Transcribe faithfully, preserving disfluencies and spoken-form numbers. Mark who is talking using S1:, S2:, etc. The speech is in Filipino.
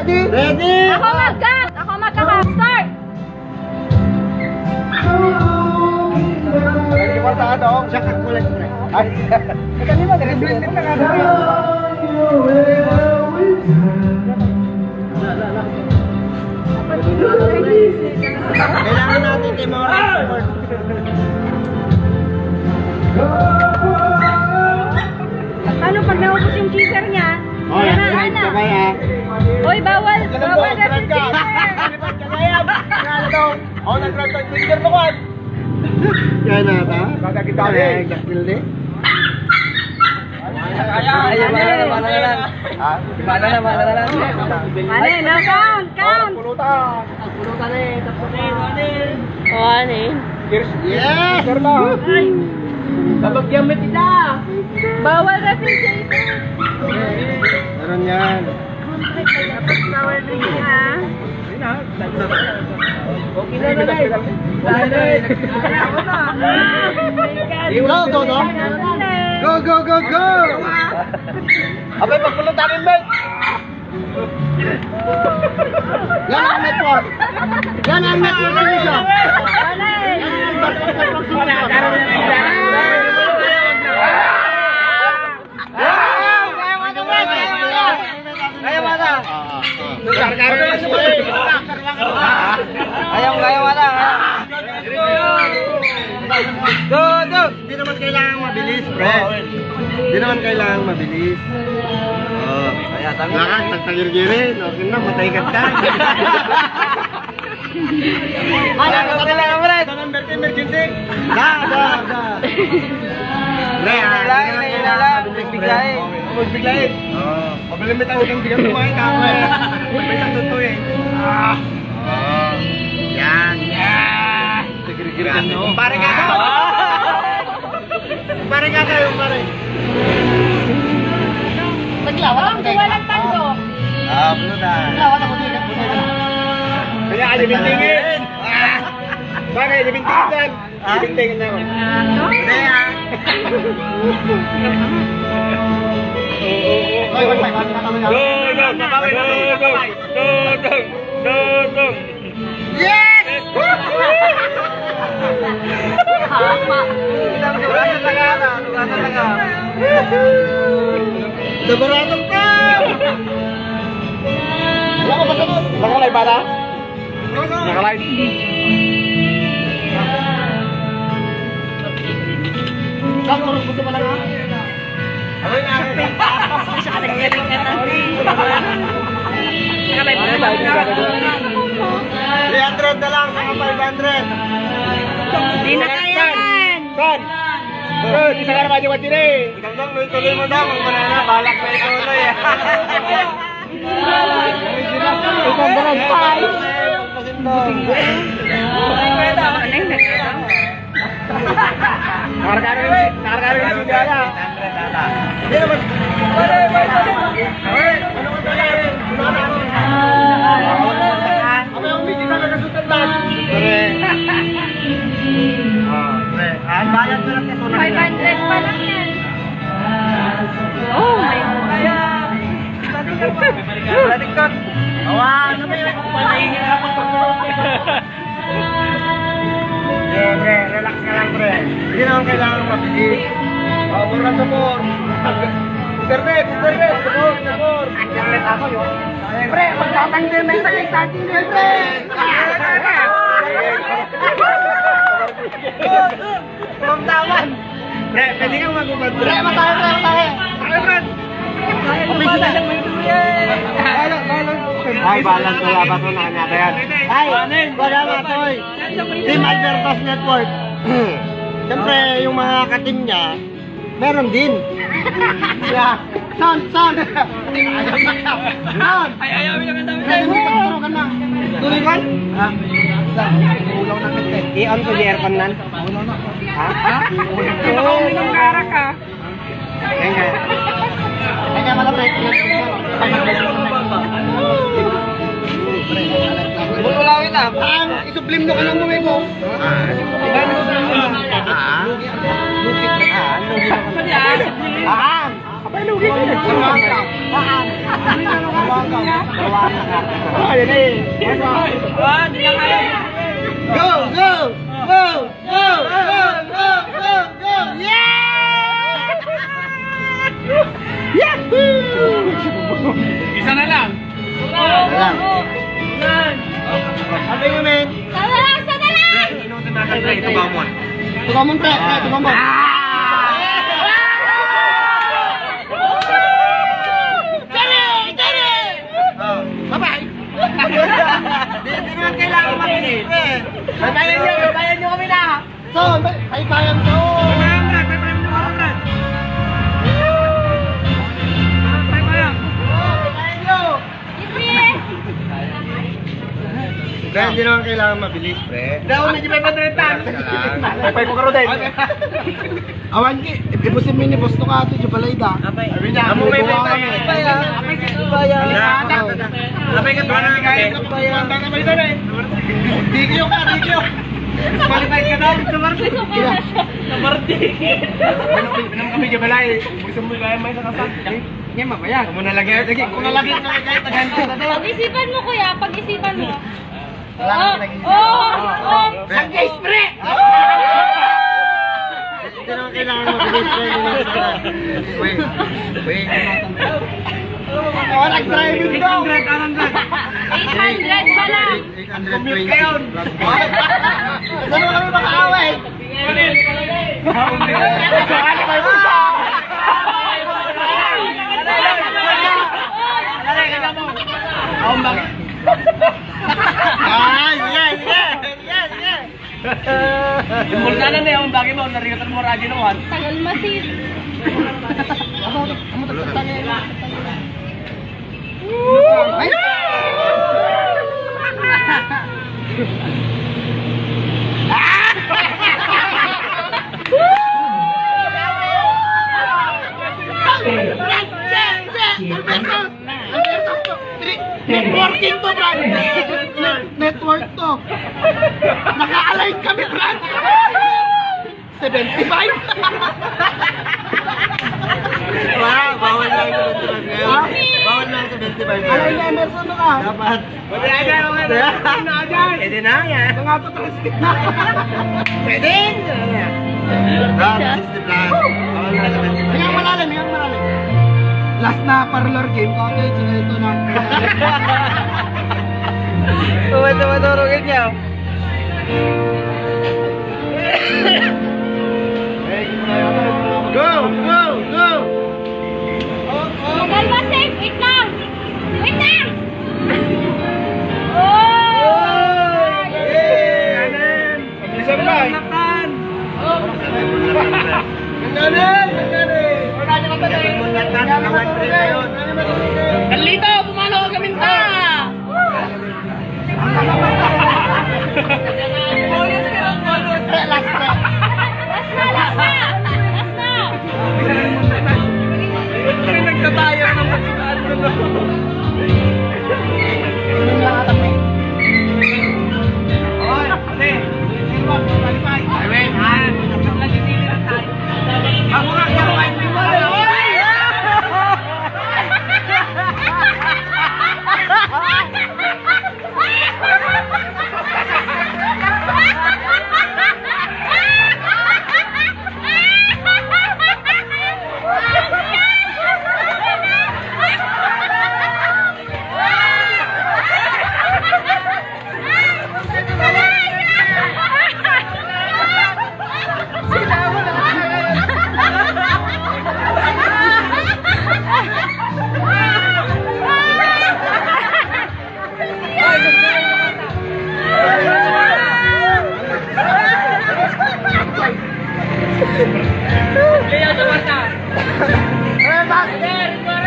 S1: Ready? Ready?
S2: Ako mag-cut! Ako mag-cut! Start!
S1: Ready mo sa ano? Siya kakulit mo. Ay, kani mo, dribbling din na nga. Kailangan natin kay mga support.
S2: Paano pag naubos yung cheeser niya?
S1: Oy,
S2: Yan na, ano? Uy, bawal! Bawal na yung cheeser!
S1: Oh, nag-grab ang cheeser mo kan? Yan na ta? Kada kita eh, gakil di?
S3: Ayan, mana na, mana na lang.
S1: Ha?
S3: Mana na, mana na lang.
S2: Ano yun? No, count! Count!
S1: Pulutan!
S3: Pulutan eh, tapunin, tapunin.
S2: O, ano yun?
S1: Yes! Cheeser na!
S3: Babagyan mo kita.
S2: Bawal na yung cheeser!
S1: Meron yan.
S2: Tapos bawal rin ha?
S3: Okay na na lang.
S2: Ako na!
S1: Go, go, go! Go, go, go, go! Abay, pagpulutanin, Ben! Yan ang network! Yan ang network niyo!
S2: Ano eh?
S1: Kaya mana?
S3: Ayaw, ayaw, wala.
S1: Go, go! Hindi naman kailangan mabilis, pre. Hindi naman kailangan mabilis. Oh, kaya sabi. Lakas, tagtagir-girin. Okay na, matay ka ka. Ano, ano kailangan mo rin? Sa number emergency? Da, da, da. Pre, ha?
S3: Kailangan, kailangan. Magbiglayin.
S1: Magbiglayin. Oo. Pabilimit ang utang bigat kumain ka ako eh. Magbiglayin ang tutoy eh. Ah. Oh. Yan. Yan. Tagir-girin no? Kumpare ka ka. Kumpare ka kayo, kumpare. Naglawan ako din.
S2: Walang tando!
S1: Ah, pulutan. Naglawan ako din. Kaya ka libintingin. Bakit? Libintingin saan? Libintingin na ako. Hindi ah. Oy, wag may bakit na kami na. Go, go, kakawin na kami. Go, go, go, go. Yes!
S2: Hapa!
S1: Tugasan lang ka. Tugasan lang ka. Dabaratong ka! Wala ka ba sa doon? Nakalay ba na? Nakalay. Kang oras gusto pa lang ha? Ako'y na akin.
S2: Siya ka nag-iring ka na. Nakabay pa na.
S1: three hundred na lang, saka five hundred.
S2: Hindi na kaya yan!
S1: Son! Son, isa ka naman yung matiri. Ikaw lang, tuloy mo daw. Ang manana, balak na ituloy eh.
S2: Ikaw ba nag-five?
S1: Nakaragano yung nakaragano yung sigara. Hindi naman. Pare, pare, pare. Ano ka pare? Ako yung bigyan na nagasutan ba? Pare. Ah, pare. Ang bayan ko lang ito.
S2: five hundred pa lang yan. Oh my God!
S1: Baliktad. Awa, ano ba yun? Panaingin na ako. Yeah, pre, relax ka lang, pre. Hindi naman kailangan mabilis. Oh, mura support. Internet, internet, support, support. Internet ako yun. Pre, magtatanggal na yung nagtatanggal na yun, pre. Pumtawan. Pre, pwede kang mag-ubad, pre. Pre, matayo, pre, matayo. Matayo, pre. Kapis na. Balang, balang. Ay, balang ko labat mo na kanya yan. Ay, wala nga to eh. Team Albertas Network. Siyempre, yung mga katim niya, meron din. Yeah. Son, son. Son.
S3: Ay, ayaw, ayaw, ang dami
S1: Pwede mo pagturo ka na. Tuloy ka? Ha? Ulaw na kita. I-on ko yung aircon nan. Ha? Ha?
S3: Oo, minong kara ka.
S1: Ayan nga. Kaya malapit.
S3: Bululawin na.
S1: Ang isublim mo ka lang mo, Ego. Ah. Iba na isublim mo na. Ah. Lukit na. Ah. Lukit na. Ah. Kapay lukit na. Sarwang ka. Ah. Sarwang ka. Ayan na eh.
S3: Ah, hindi lang kaya.
S1: Go! Go! Go! Go! Go! Go! Go! Go! Yeah! Yahoo!
S3: Isa na lang.
S1: Wala. Abay mo, men.
S2: Sana lang, sana lang!
S3: Ito ba mo?
S1: Tukamon, pre. Pre, tukamon. Bye-bye! Hindi naman kailangan makinig, pre. Babayan nyo, babayan nyo kami na. So, ay bayan so.
S3: Bayan, Brad. Bayan mo ako, Brad. Bayan.
S1: Babayan nyo. Pre, hindi naman kailangan mabilis, pre.
S3: Daw, medyo may padretan.
S1: Pay ko karo din. Awan ki, ibusin mini boss to ka ato di balay da.
S3: Apay.
S1: Amo may bayan.
S3: Apay sa bayan. Apay ka ba na kaya sa bayan? Baka may dala eh.
S1: Digyo ka, digyo.
S3: Qualified ka daw sa market. Sa market. Pinam kami di balay. Gusto mo kaya may nakasal. Nga mabayan. Kung nalagay, lagi kung nalagay nalagay taganto na daw.
S2: Pag-isipan mo, kuya. Pag-isipan mo.
S1: Wala
S2: Oh,
S1: ka nag-isip.
S2: oh, oh.
S1: Ang guys, pre! Hindi naman kailangan mabilis, pre. Wait, wait. Oh, nag-driving daw.
S3: eight hundred.
S2: eight hundred pa lang.
S1: eight hundred twenty. Saan mo kami makaaway?
S3: Ang bakit?
S1: Ay, sige, sige. Sige, sige.
S3: Yung multanan na yung bagay mo, narigatan mo radyo naman.
S2: Tagal masid.
S1: Ay! Networking to, Brad! Network to! Naka-align kami, Brad! seventy-five! Wow, bawal lang sa seventy-five. Bawal lang sa seventy-five. Ano yung Emerson ka? Dapat.
S3: Pwede na dyan, pwede na dyan. Pwede na yan.
S1: Mga to trusted na.
S3: Pwede.
S1: Brad, this is the plan. Bawal lang sa seventy-five. Hingang malalim, hingang malalim. Last na parlor game ko, okay? Sige, ito na.
S3: Pwede maturugin niya.
S1: Go! Go! Go!
S2: Tagal masid. Wait lang. Wait lang. Oh!
S3: Pabilisan mo lang.
S1: Ganganin! Ganganin!
S3: Kalito, pumalo ka kaminta.
S2: Last na, last na. Last na.
S3: May nagtatayo ng pagkakaan ko na. Oy, ate. Silva, qualify. Ay, wait, ha? Nagtitili na tayo. Ako nga, ako nga, hindi mo alam. Kaya sa mata.
S1: Eh, bakit?